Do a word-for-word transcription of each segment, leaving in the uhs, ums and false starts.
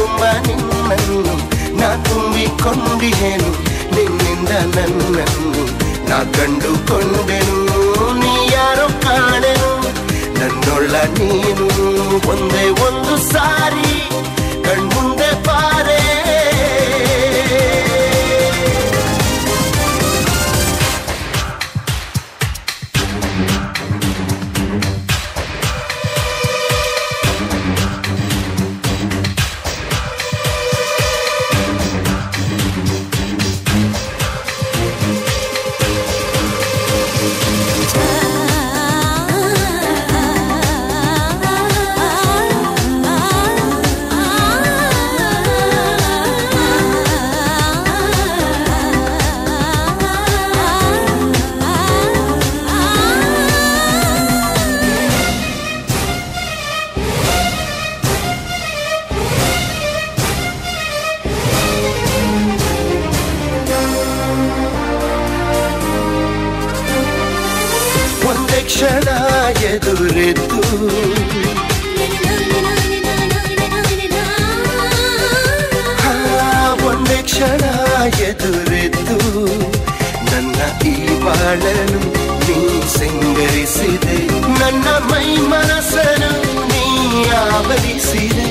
ತುಂಬ ನಿನ್ನನ್ನು ನಾ ತುಂಬಿಕೊಂಡಿಹೇನು, ನಿನ್ನಿಂದ ನನ್ನನ್ನು ನಾ ಕಂಡುಕೊಂಡೆನು. ನೀ ಯಾರೋ ಕಾಣೆನು ನನ್ನೊಳ್ಳ ನೀನು, ಒಂದೇ ಒಂದು ಸಾರಿ ಕಣ್ಮುಂದೆ ಬಾರೆ. ಕ್ಷಣ ಎದುರೆದ್ದು ಒಂದೇ ಕ್ಷಣ ಎದುರೆದ್ದು ನನ್ನ ಈ ಬಾಳನು ನೀ ಸಿಂಗರಿಸಿದೆ, ನನ್ನ ಮೈ ಮನಸ್ಸನ್ನು ನೀ ಆವರಿಸಿದೆ.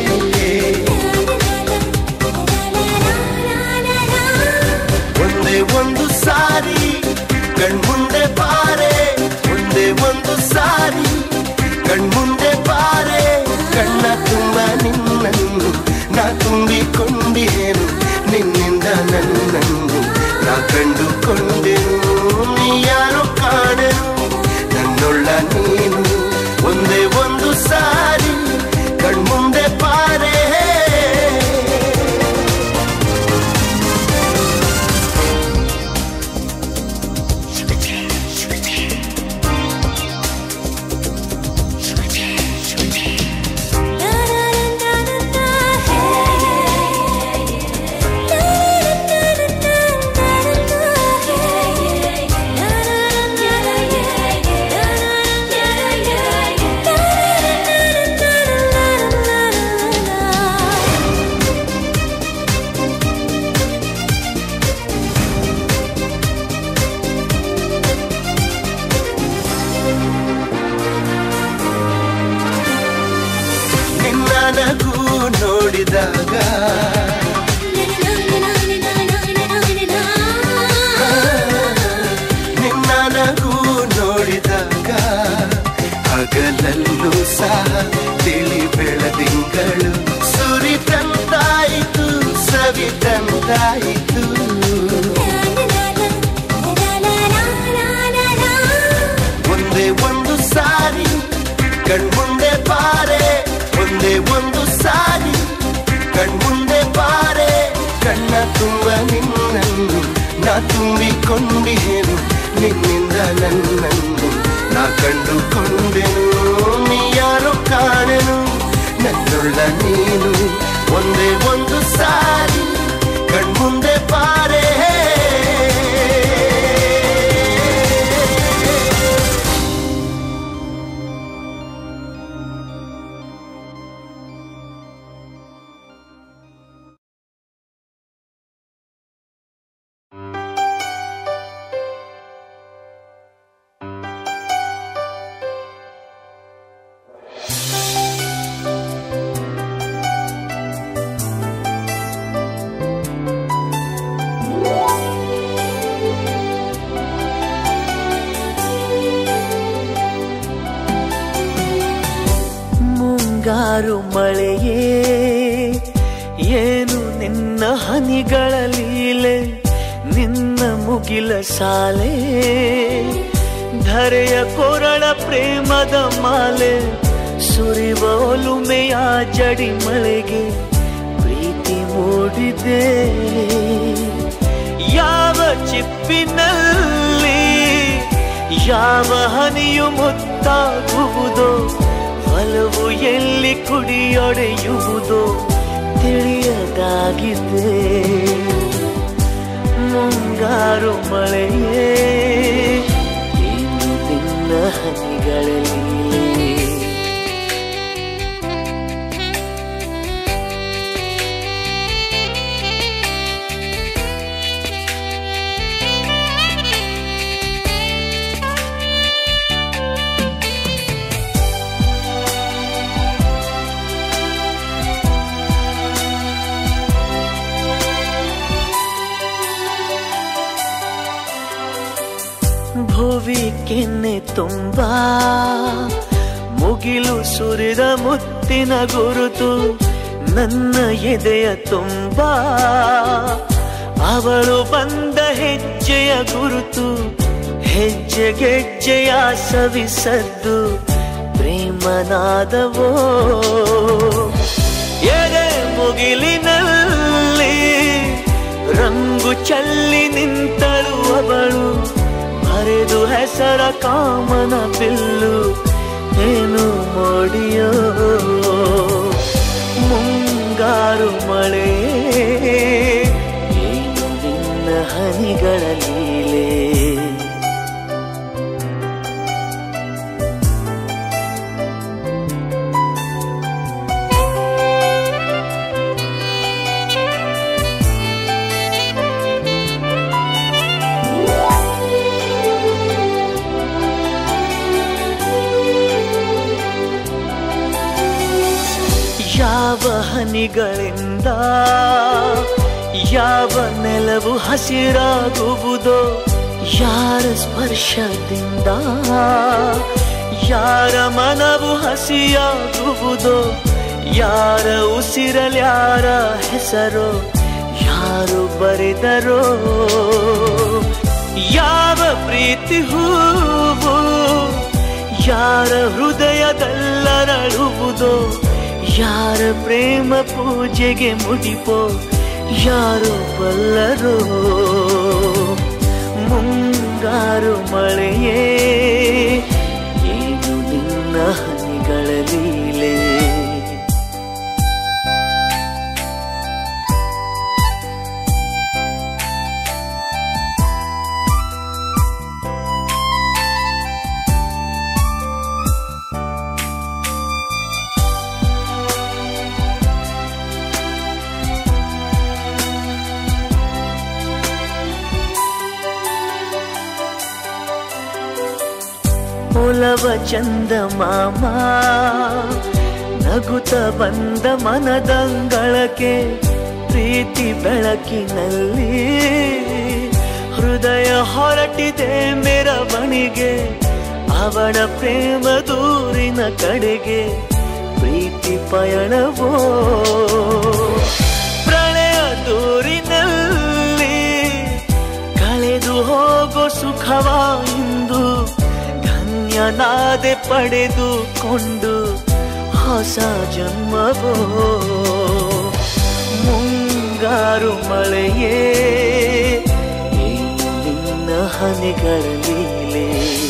ಒಂದೇ ಒಂದು ಸಾರಿ ಕಣ್ಮುಂದೆ ಬಾರೆ, ಒಂದೇ ಒಂದು ಸಾರಿ ಕಣ್ಮುಂದೆ ಬಾರೆ. ಕಣ್ಣ ತುಂಬ ನಿನ್ನನ್ನು ನಾ ತುಂಬಿಕೊಂಡಿಹೇನು, ನಿನ್ನಿಂದ ನನ್ನನ್ನು ನಾ ಕಂಡುಕೊಂಡೆನು. ನೀ ಯಾರೋ ಕಾಣೆನು ನನ್ನೊಳ್ಳ ನೀನು, ಒಂದೇ ಒಂದು ಸಾರಿ ಕಣ್ಮುಂದೆ ಬಾರೆ. ನಗು ನೋಡಿದಾಗ ನಿನ್ನ ನಗು ನೋಡಿದಾಗ ಹಗಲಲ್ಲೂ ಸಹ ತಿಳಿ ಬೆಳದಿಂಗಳು ಸುರಿದಂತಾಯಿತು, ಸವಿದಂತಾಯಿತು. ಒಂದೇ ಒಂದು ಸಾರಿ ಕಣ್ಮುಂದೆ ಬಾರೆ, ಒಂದೇ ಒಂದು ಸಾರಿ ಕಣ್ಮುಂದೆ ಬಾರೆ. ಕಣ್ಣ ತುಂಬ ನಿನ್ನನ್ನು ನಾ ತುಂಬಿಕೊಂಡಿಹೇನು, ನಿನ್ನಿಂದ ನನ್ನನ್ನು ನಾ ಕಂಡುಕೊಂಡೆನು. ನೀ ಯಾರೋ ಕಾಣೆನು ನನ್ನೊಳ್ಳ ನೀನು, ಒಂದೇ ಒಂದು ಸಾರಿ ಕಣ್ಮುಂದೆ ಬಾರೆ. ಮುಂಗಾರು ಮಳೆಯೇ ಏನು ನಿನ್ನ ಹನಿಗಳ ಲೀಲೆ, ನಿನ್ನ ಮುಗಿಲ ಸಾಲೆ ಧರೆಯ ಕೊರಳ ಪ್ರೇಮದ ಮಾಲೆ. ಸುರಿವ ಒಲುಮೆಯ ಜಡಿ ಮಳೆಗೆ ಪ್ರೀತಿ ಮೂಡಿದೆ, ಯಾವ ಚಿಪ್ಪಿನಲ್ಲಿ ಯಾವ ಹನಿಯು ಮುತ್ತಾಗುವುದೋ, ಒಲವು ಎಲ್ಲಿ ಕುಡಿಯೊಡೆಯುವುದೋ ತಿಳಿಯದಾಗಿದೆ. ಮುಂಗಾರು ಮಳೆಯೇ ಏನು ನಿನ್ನ ಹನಿಗಳಲ್ಲಿ. ಭುವಿ ಕೆನ್ನೆ ತುಂಬಾ ಮುಗಿಲು ಸುರಿದ ಮುತ್ತಿನ ಗುರುತು ನನ್ನ ಎದೆಯ ತುಂಬಾ ಅವಳು ಬಂದ ಹೆಜ್ಜೆಯ ಗುರುತು ಹೆಜ್ಜೆ ಗೆಜ್ಜೆಯ ಸವಿಸದ್ದು ಪ್ರೇಮನಾದವೋ ಎದೆ ಮುಗಿಲಿನಲ್ಲಿ ರಂಗು ಚಲ್ಲಿ ನಿಂತಳು ಅವಳು ಹರಿದು ಹೆಸರ ಕಾಮನ ಬಿಲ್ಲು ಏನು ಮೋಡಿಯೋ ಮುಂಗಾರು ಮಳೆ ಏನು ನಿನ್ನ ಹನಿಗಳ ಲೀಲೆ ಯಾವ ಹನಿಗಳಿಂದ ಯಾವ ನೆಲವು ಹಸಿರಾಗುವುದೋ ಯಾರ ಸ್ಪರ್ಶದಿಂದ ಯಾರ ಮನವು ಹಸಿಯಾಗುವುದೋ ಯಾರ ಉಸಿರಲ್ಯಾರ ಹೆಸರೋ ಯಾರು ಬರೆದರೋ ಯಾವ ಪ್ರೀತಿ ಹೂವು ಯಾರ ಹೃದಯದಲ್ಲರಳುವುದೋ ಯಾರ ಪ್ರೇಮ ಪೂಜೆಗೆ ಮುಡಿಪೋ ಯಾರು ಬಲ್ಲರೋ ಮುಂಗಾರು ಮಳೆಯೇ ಏನು ನಿನ್ನ ಹನಿಗಳ ಲೀಲೆ ಒಲವ ಚಂದ ಮಾಮ ನಗುತ್ತ ಬಂದ ಮನದಂಗಳಕ್ಕೆ ಪ್ರೀತಿ ಬೆಳಕಿನಲ್ಲಿ ಹೃದಯ ಹೊರಟಿದೆ ಮೆರವಣಿಗೆ ಅವಳ ಪ್ರೇಮ ದೂರಿನ ಕಡೆಗೆ ಪ್ರೀತಿ ಪಯಣವೋ ಪ್ರಣಯ ದೂರಿನಲ್ಲಿ ಕಳೆದು ಹೋಗೋ ಸುಖವ ಇಂದು ನಾದೆ ಪಡೆದುಕೊಂಡು ಹೊಸ ಜನ್ಮವೋ ಮುಂಗಾರು ಮಳೆಯೇ ಏನು ನಿನ್ನ ಹನಿಗಳ ಲೀಲೆ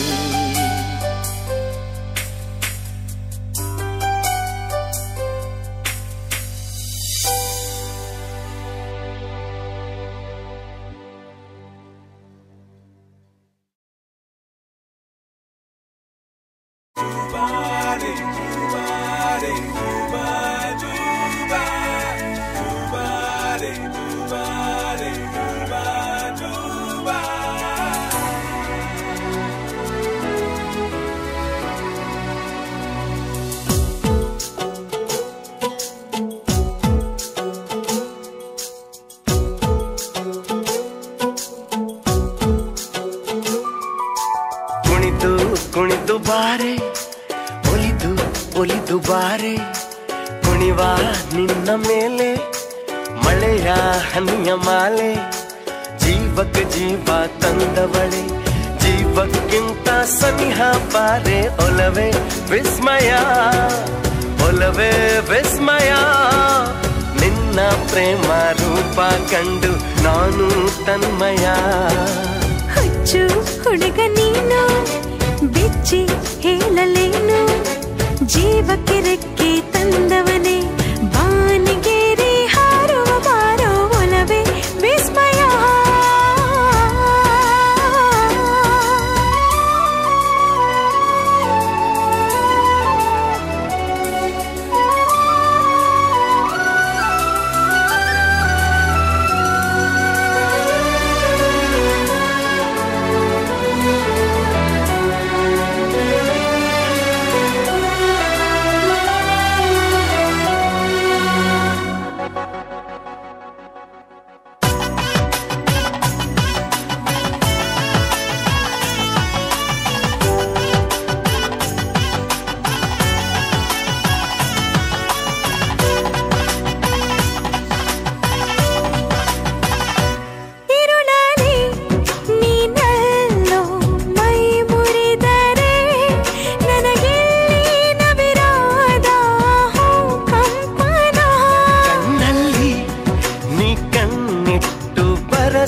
ಕುಣಿದು ಬಾರೆ ಒಲಿದು ಒಲಿದು ಬಾರೆ ಕುಣಿವ ನಿನ್ನ ಮೇಲೆ ಮಳೆಯ ಹನಿಯ ಮಾಲೆ ಜೀವಕ್ಕೆ ಜೀವ ತಂದವಳೆ ಜೀವಕ್ಕಿಂತ ಸನಿಹ ಬಾರೆ ಒಲವೇ ವಿಸ್ಮಯ ಒಲವೇ ವಿಸ್ಮಯ ನಿನ್ನ ಪ್ರೇಮ ರೂಪ ಕಂಡು ನಾನು ತನ್ಮಯ ಹುಚ್ಚು ಹುಡುಗ ನೀನು ಬಿಚ್ಚಿ ಹೇಳಲೇನು ಜೀವಕ್ಕೆ ರೆಕ್ಕೆ ತಂದವನೇ ಬಾನಿಗೇರಿ ಹಾರುವ ಬಾರೋ ಒಲವೇ ವಿಸ್ಮಯ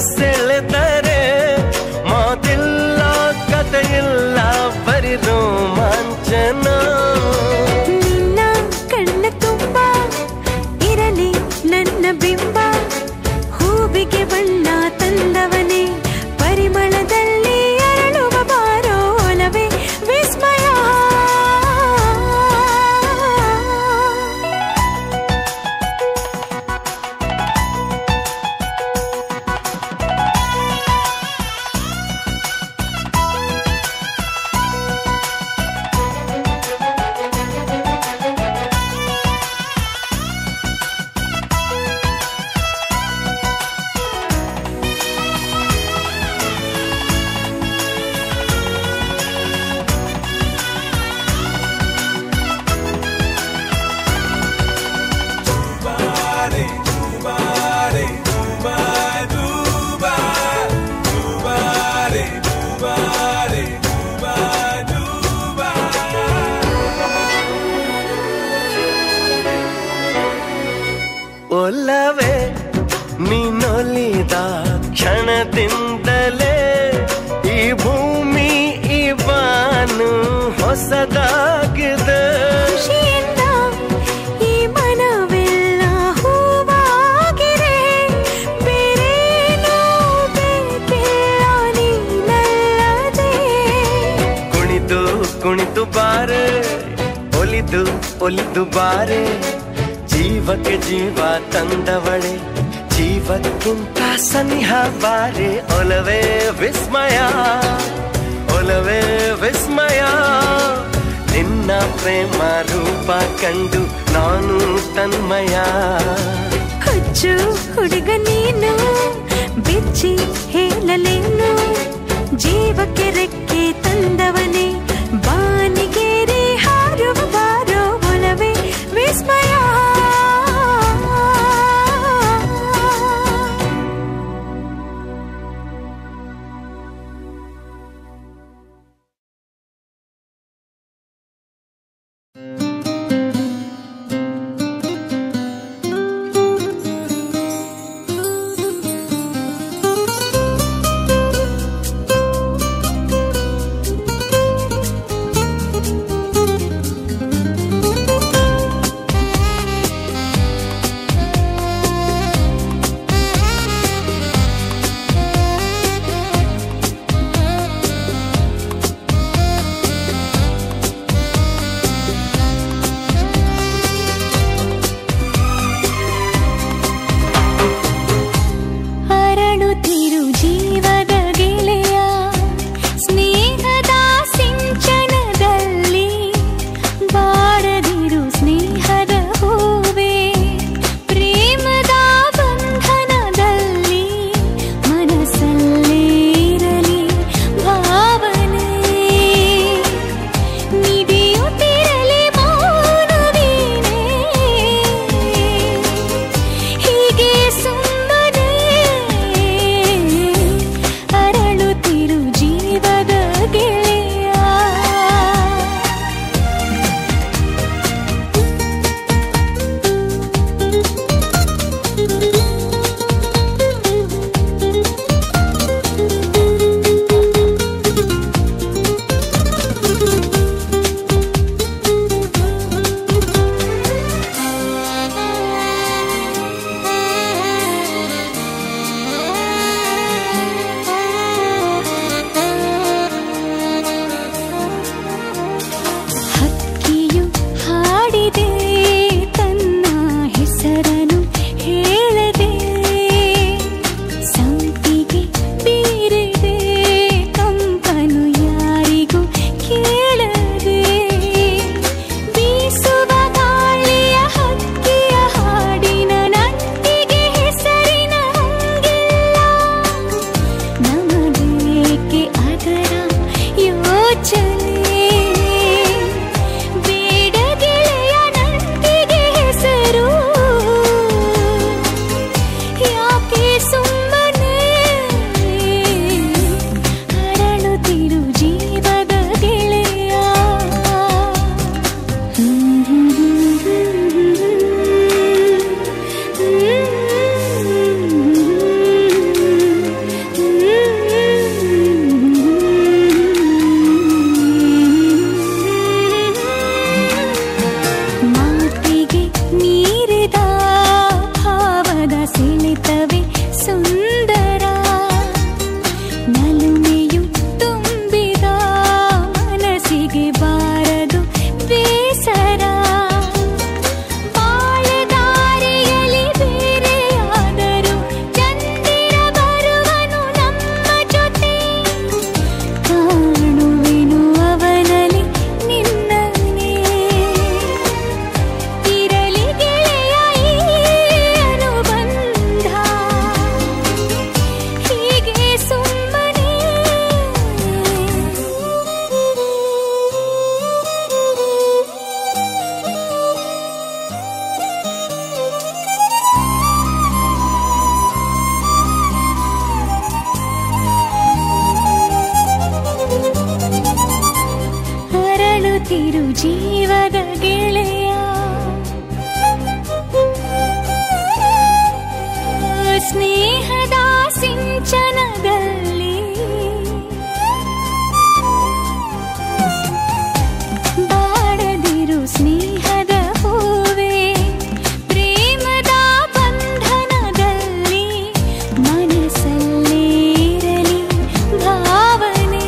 ಸೆಳೆದರೆ ಮಾತಿಲ್ಲ ಕಥೆಯಿಲ್ಲ ಬರಿ ರೋಮಾಂಚನ. ನಿನ್ನ ಕಣ್ಣ ತುಂಬ ಇರಲಿ ನನ್ನ ಬಿಂಬ, ಹೂವಿಗೆ ಬಣ್ಣ ತಂದವನೇ ಪರಿಮಳದಲ್ಲಿ ಅರಳುವ ಬಾರೋ ಒಲವೇ ವಿಸ್ಮಯ. ಒಲವೇ ನೀನೊಲಿದ ಕ್ಷಣದಿಂದಲೇ ಈ ಭೂಮಿ ಈ ಬಾನು ಹೊಸದಾಗಿದೆ. ಖುಷಿಯಿಂದ ಈ ಮನವೆಲ್ಲ ಹೂವಾಗಿದೆ, ಬೇರೇನೂ ಬೇಕಿಲ್ಲ ನೀನಲ್ಲದೆ. ಕುಣಿದು ಕುಣಿದು ಬಾರೆ ಒಲಿದು ಒಲಿದು ಬಾರೆ, ಜೀವಕ್ಕೆ ಜೀವ ತಂದವಳೆ ಜೀವಕ್ಕಿಂತ ಸನಿಹ ಬಾರೆ ಒಲವೇ ವಿಸ್ಮಯ ಒಲವೇ ವಿಸ್ಮಯ. ನಿನ್ನ ಪ್ರೇಮ ರೂಪ ಕಂಡು ನಾನು ತನ್ಮಯ. ಹುಚ್ಚು ಹುಡುಗ ನೀನು ಬಿಚ್ಚಿ ಹೇಳಲೇನು, ಜೀವಕ್ಕೆ ರೆಕ್ಕೆ ತಂದವನೇ ಬಾನಿಗೇರಿ ಹಾರುವ ಬಾರೋ ಒಲವೇ ವಿಸ್ಮಯ. ಸೆಳೆತವೆ ಸುಂದರ ನಲುಮೆಯು ತುಂಬಿದ ಮನಸ್ಸಿಗೆ ಬಾರದು ಬೇಸರ ಬಾಳೆದಾರಿಯಲ್ಲಿ ಬೇರೆಯಾದರೂ ಚಂದಿರ ಬರುವನು ನಮ್ಮ ಜೊತೆ ಕಾಣುವೆನು ಅವನಲ್ಲಿ ನಿನ್ನನೇ ಇರಲಿ ಗೆಳೆಯ ಈ ಅನುಬಂಧ ಹೀಗೆ ಸುಮ್ಮನೆ ಅರಳುತ್ತಿರು ಜೀವದ ಗೆಳೆಯ ಸ್ನೇಹದ ಸಿಂಚನದಲ್ಲಿ ಬಾಡದಿರು ಸ್ನೇಹದ ಹೂವೇ ಪ್ರೇಮದ ಬಂಧನದಲ್ಲಿ ಮನಸ್ಸಲ್ಲೇ ಇರಲಿ ಭಾವನೆ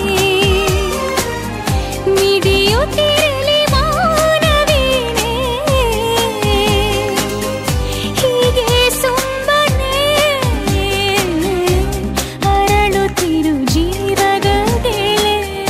ಮಿಡಿಯುತ್ತಿರಲಿ ಮಾನವೀನೇ ಹೀಗೆ ಸುಮ್ಮನೆ ಅರಳುತ್ತಿರು ಜೀವದ ಗೆಳೆಯ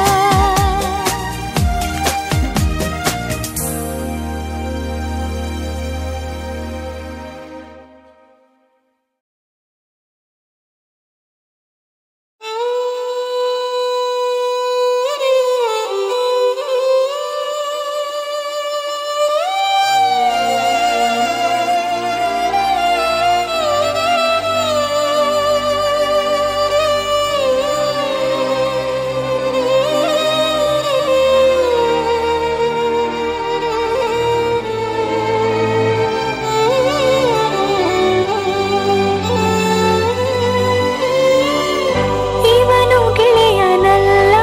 ಇವನು ಗೆಳೆಯನಲ್ಲ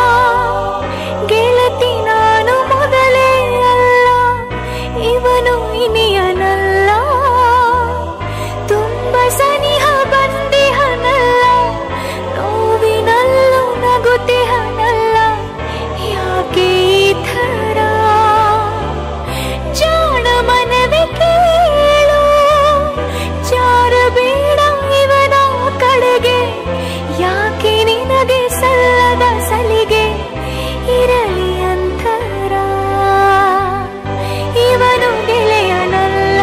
ಗೆಳತಿ ನಾನು ಮೊದಲೇ ಅಲ್ಲ ಇವನು ಇನಿಯನಲ್ಲ ತುಂಬ ಸನಿಹ ಬಂದಿಹನಲ್ಲ ನೋವಿನಲ್ಲೂ ನಗುತ್ತಿಹನಲ್ಲ ಯಾಕೆ ಈ ಥರ ಜಾಣ ಮನವೇ ಕೇಳು ಜಾರಬೇಡ ಇವನ ಕಡೆಗೆ ಯಾಕೆ ನಿನಗೆ ಸಲ್ಲದ ಸಲಿಗೆ ಇರಲಿ ಅಂತರ ಇವನು ಗೆಳೆಯನಲ್ಲ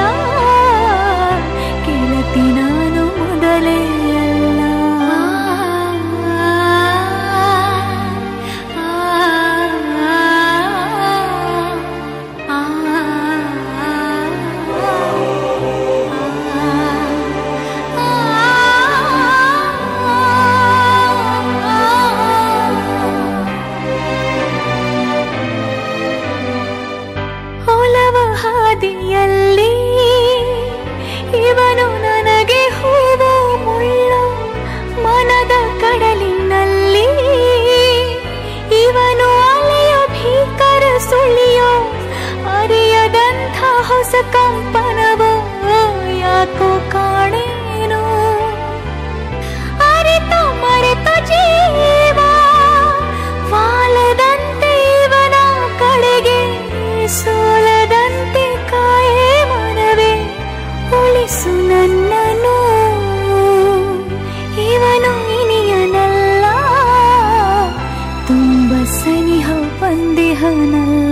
ಗೆಳತಿ ನಾನು ಮೊದಲೇ ಅಲ್ಲ ಆ, ಆ, ಆ, ಒಲವ ಹಾದಿಯಲ್ಲಿ ಇವನು ನನಗೆ ಹೂವು ಮುಳ್ಳು ಮನದ ಕಡಲಿನಲ್ಲಿ ಇವನು ಅಲೆಯ ಭೀಕರ ಸುಳಿಯೋ ಅರಿಯದಂಥ ಹೊಸ ಕಂಪನವೋ ಯಾಕೋ ಕಾಣೇನು ಅರಿತ ಮರೆತ ಜೀವ ವಾಲದಂತೆ ಇವನ ಕಡೆಗೆ ಸೋಲದಂತೆ ಕಾಯೇ ಮನವೇ ಉಳಿಸು ನನ್ನನು ಇವನು ಇನಿಯನಲ್ಲ ತುಂಬ ಸನಿಹ ಬಂದಿಹನಲ್ಲ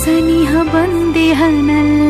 ಸನಿಹ ಬಂದಿಹನಲ್ಲ.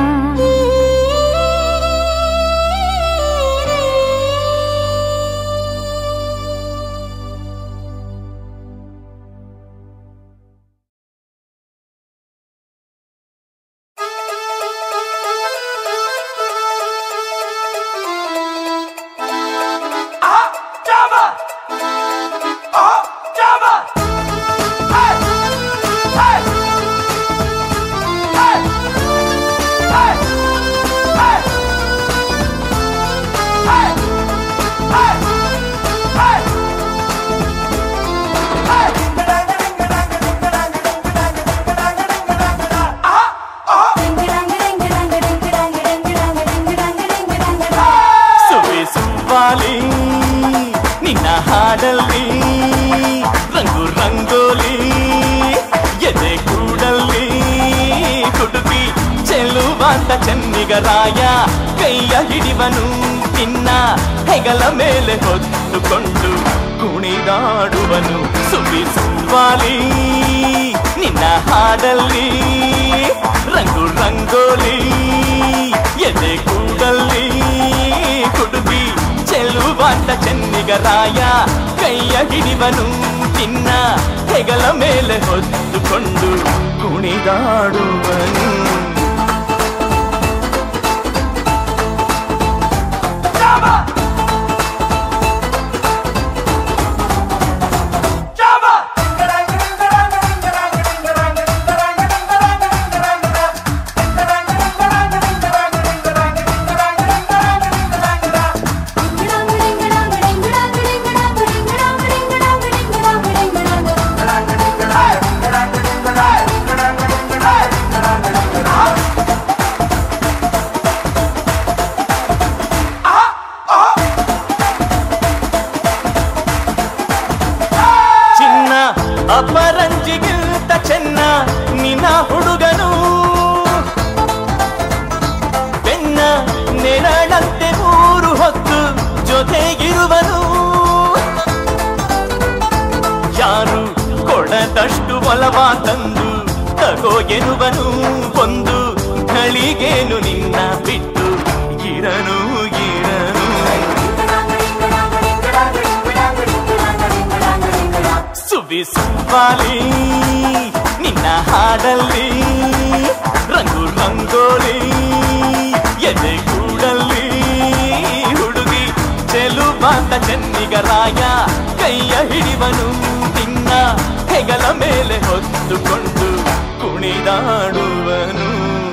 ನಿನ್ನ ಹಾಡಲ್ಲಿ ರಂಗು ರಂಗೋಲಿ ಎದೆ ಕೂಡಲ್ಲಿ ಕುಡುಕಿ ಚೆಲುವಾಂತ ಚೆನ್ನಿಗರಾಯ ಕೈಯ ಹಿಡಿವನು ನಿನ್ನ ಹೆಗಲ ಮೇಲೆ ಹೊತ್ತುಕೊಂಡು ಕುಣಿದಾಡುವನು. ಸುವಿ ಸುವಾಲಿ ನಿನ್ನ ಹಾಡಲ್ಲಿ ರಂಗು ರಂಗೋಲಿ ಎದೆ ಕೂಡಲ್ಲಿ ಕುಡುಕಿ ಚೆಲುವಾಂತ ಚೆನ್ನಿಗರಾಯ ಕೈಯ ಹಿಡಿವನು ನಿನ್ನ ಹೆಗಲ ಮೇಲೆ ಹೊತ್ತುಕೊಂಡು ಕುಣಿದಾಡುವನು. ಅಪರಂಜಿಗಿಂತ ಚೆನ್ನ ನಿನ್ನ ಹುಡುಗನು ಬೆನ್ನ ನೆರಳಂತೆ ಮೂರು ಹೊತ್ತು ಜೊತೆಗಿರುವನು. ಯಾರು ಕೊಡದಷ್ಟು ಒಲವ ತಂದು ತಗೋ ಎನ್ನುವನು. ಒಂದು ಘಳಿಗೇನು ನಿನ್ನ ಬಿಟ್ಟು ಇರನು ಇರನು. ಸುವಿ ಸುವಾಲಿ ನಿನ್ನ ಹಾಡಲ್ಲಿ ರಂಗು ರಂಗೋಲಿ ಎದೆ ಕೂಡಲ್ಲಿ ಹುಡುಗಿ ಚೆಲುವಾಂತ ಚೆನ್ನಿಗರಾಯ ಕೈಯ ಹಿಡಿವನು ನಿನ್ನ ಹೆಗಲ ಮೇಲೆ ಹೊತ್ತುಕೊಂಡು ಕುಣಿದಾಡುವನು.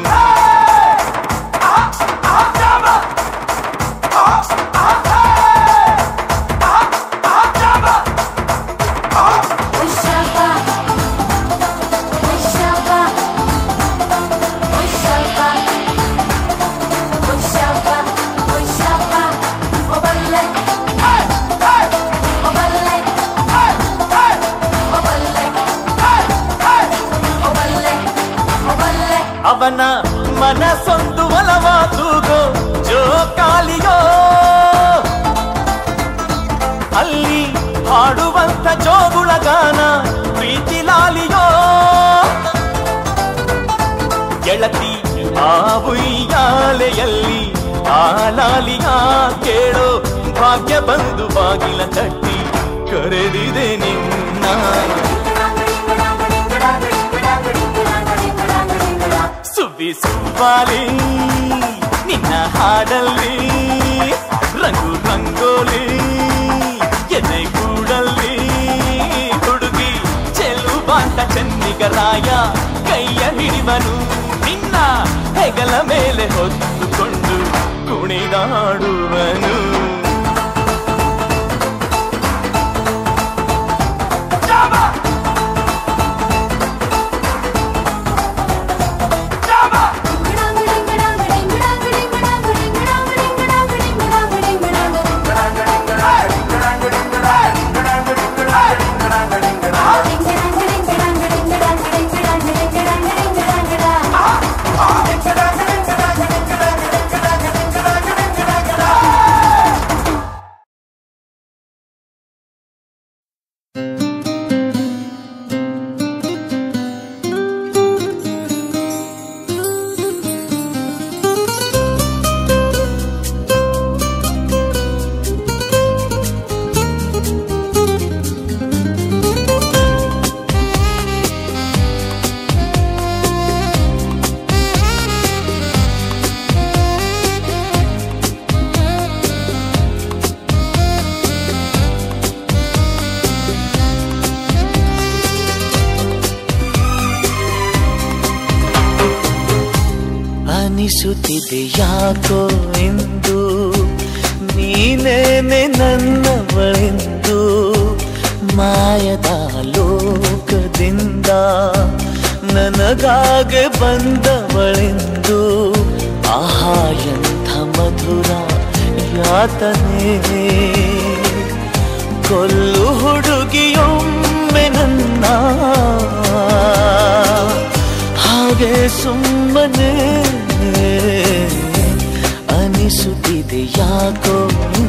ಅವನ ಮನಸೊಂದು ಒಲವ ತೂಗೋ ಜೋಕಾಲಿಯೋ ಅಲ್ಲಿ ಹಾಡುವಂತ ಜೋಗುಳ ಗಾನ ಪ್ರೀತಿ ಲಾಲಿಯೋ. ಗೆಳತಿ ಆ ಉಯ್ಯಾಲೆಯಲ್ಲಿ ಆ ಲಾಲಿಯ ಕೇಳೋ ಭಾಗ್ಯ ಬಂದು ಬಾಗಿಲ ತಟ್ಟಿ ಕರೆದಿದೆ ನಿನ್ನ. ಸುವಿ ಸುವಾಲಿ ನಿನ್ನ ಹಾಡಲ್ಲಿ ರಂಗು ರಂಗೋಲಿ ಎದೆ ಕೂಡಲ್ಲಿ ಹುಡುಗಿ ಚೆಲುವಾಂತ ಚೆನ್ನಿಗರಾಯ ಕೈಯ ಹಿಡಿವನು ನಿನ್ನ ಹೆಗಲ ಮೇಲೆ ಹೊತ್ತುಕೊಂಡು ಕುಣಿದಾಡುವನು. ಅನಿಸುತ್ತಿದೆ ಯಾಕೋ ಎಂದು ನೀನೇನೆ ನನ್ನವಳೆಂದು ಮಾಯದ ಲೋಕದಿಂದ ನನಗಾಗೆ ಬಂದವಳೆಂದು ಆಹಾ ಎಂಥ ಮಧುರ ಯಾತನೆ ಕೊಲ್ಲು ಹುಡುಗಿಯೊಮ್ಮೆ ನನ್ನ ಹಾಗೆ ಸುಮ್ಮನೆ ಅನಿಸುತ್ತಿದೆ ಯಾಕೋ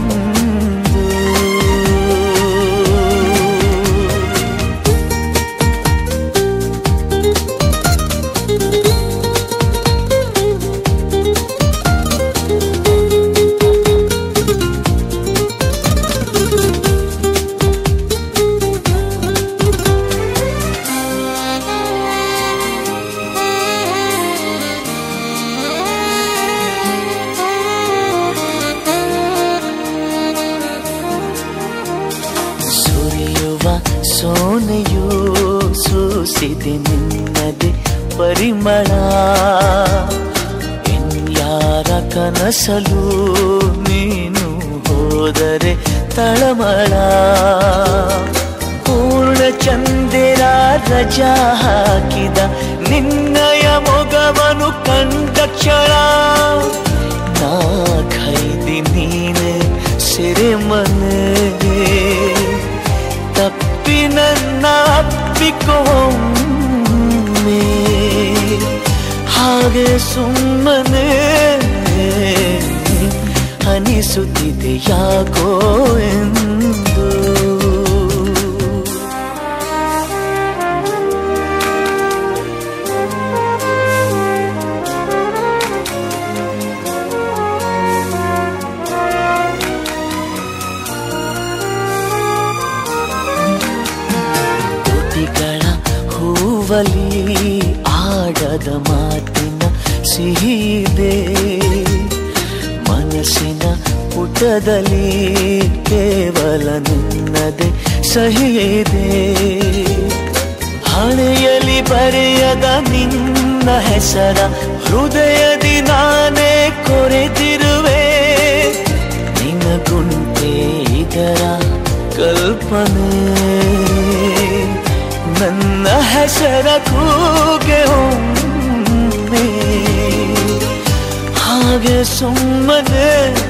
ಸೋನೆಯೂ ಸೂಸಿದೆ ನಿನ್ನದೆ ಪರಿಮಳ ಎನ್ಯಾರ ಕನಸಲು ನೀನು ಹೋದರೆ ತಳಮಳ ಪೂರ್ಣ ಚಂದಿರ ರಜಾ ಹಾಕಿದ ನಿನ್ನಯ ಮೊಗವನು ಕಂಡ ಕ್ಷಣ ನಾ ಖೈದಿ ನೀನೆ ಸೆರೆಮನೆ ತಪ್ಪಿ ನನ್ನ ಅಪ್ಪಿಕೊಮ್ಮೆ ಹಾಗೆ ಸುಮ್ಮನೆ ಅನಿಸುತ್ತಿದೆ ಯಾಕೋ ಎಂದು ಆಡದ ಮಾತಿನ ಸಿಹಿದೆ ಮನಸ್ಸಿನ ಪುಟದಲ್ಲಿ ಕೇವಲ ನಿನ್ನದೆ ಸಹಿದೆ ಹಣೆಯಲ್ಲಿ ಬರೆಯದ ನಿನ್ನ ಹೆಸರ ಹೃದಯದಿ ನಾನೇ ಕೊರೆದಿರುವೆ ನಿನಗುಂಟೆ ಇದರ ಕಲ್ಪನೆ ನನ್ನ ಹೆಸರ ಕೂಗೆ ಒಮ್ಮೆ ಹಾಗೆ ಸುಮ್ಮನೆ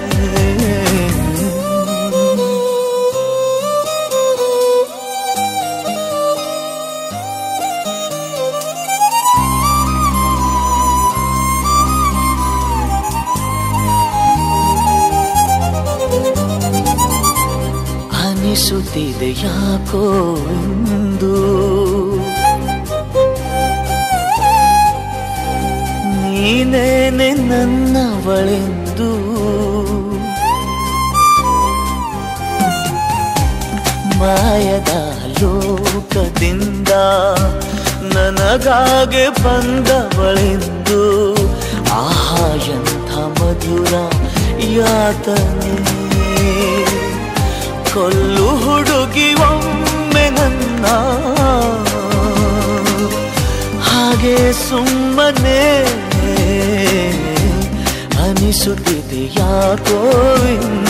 ಅನಿಸುತ್ತಿದೆ ಯಾಕೋ ಎಂದು ನೀನೇನೆ ನನ್ನವಳೆಂದು ಮಾಯದ ಲೋಕದಿಂದ ನನಗಾಗೆ ಬಂದವಳೆಂದು ಆಹಾ ಎಂಥ ಮಧುರ ಯಾತನೆ ಕೊಲ್ಲು ಹುಡುಗಿ ಒಮ್ಮೆ ನನ್ನ ಹಾಗೆ ಸುಮ್ಮನೆ ಅನಿಸುತ್ತಿದೆ ಯಾಕೋ